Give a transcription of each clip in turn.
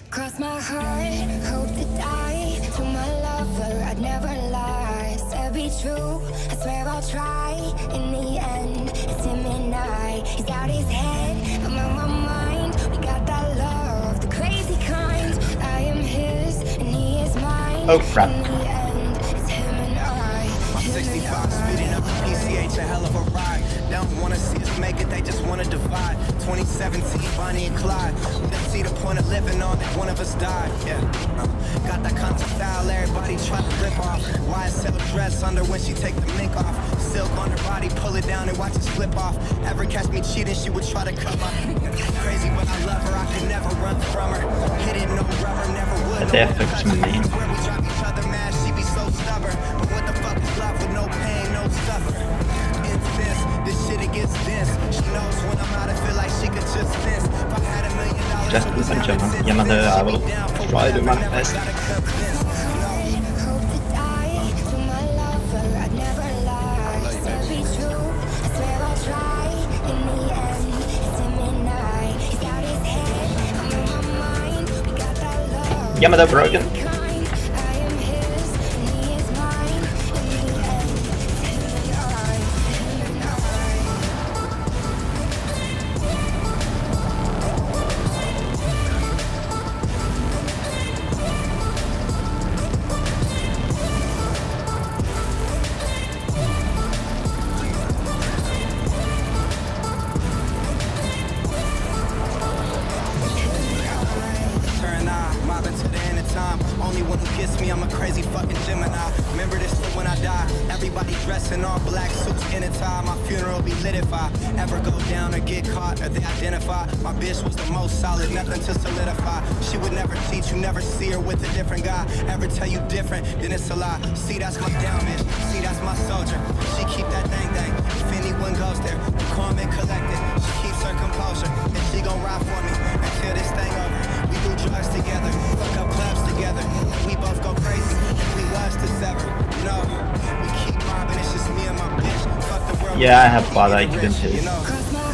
Cross my heart, hope to die. To my lover, I'd never lie. Said be true, I swear I'll try. In the end, it's him and I. He's out his head, I'm on my mind. We got that love, the crazy kind. I am his, and he is mine. Oh crap. In the end, it's him and I. My 65 speeding up the PCH, a hell of a ride. They don't wanna see us make it, they just wanna divide. 2017, Bonnie and Clyde. We didn't see the point of living on if one of us died. Yeah, got that kind of style everybody try to rip off. YSL dress under when she take the mink off. Silk on her body, pull it down and watch it slip off. Ever catch me cheating, she would try to cut my crazy, but I love her, I could never run from her. Hitting no rubber, never would. Det är faktiskt min. Where we drive each other mad, she be so stubborn. But what the fuck is love with no pain, no suffer? This shit it gets dense. She knows when I'm out, I feel like she could just sense. If I had $1 million, Just listen, yeah, man, I will try to manifest. Yeah, man, they're broken. Only one who gets me, I'm a crazy fucking Gemini. Remember this when I die. Everybody dressed in all black suits in a tie. My funeral be lit if I ever go down or get caught or they identify. My bitch was the most solid, nothing to solidify. She would never cheat, you never see her with a different guy. Ever tell you different, then it's a lie. See, that's my down bitch. See, that's my soldier. She keep that thing. If anyone goes there, calm and collected. She keeps her composure, and she gon' ride for me until this thing over. We do drugs together, fuck up clubs together. We both go crazy if we was to sever. No, we keep mobbing, it's just me and my bitch. Fuck the world. Yeah, I have thought I couldn't see. You know.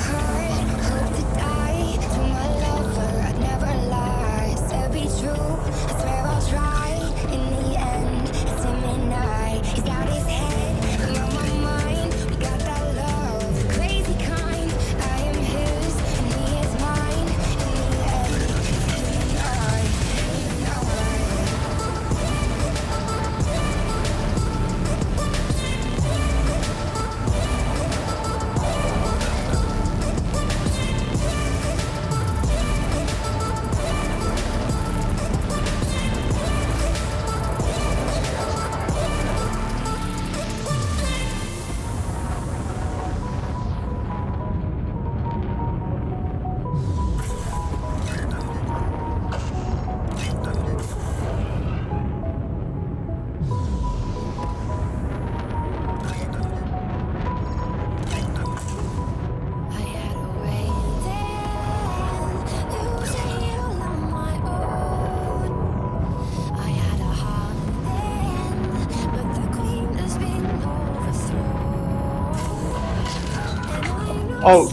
Oh.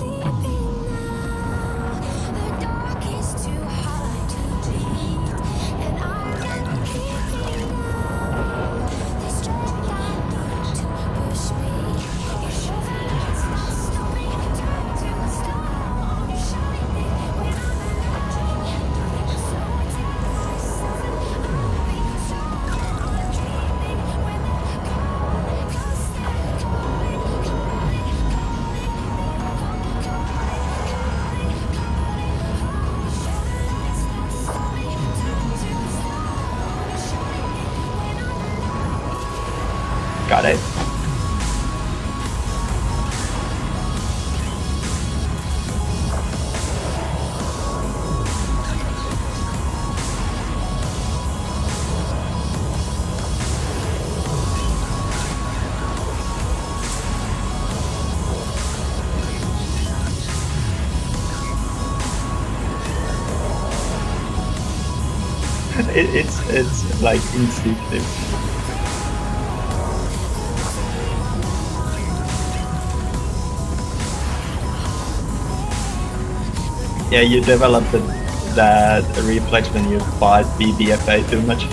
Got it. It's like instinctive. Yeah, you develop the that reflex when you fight BBFA too much.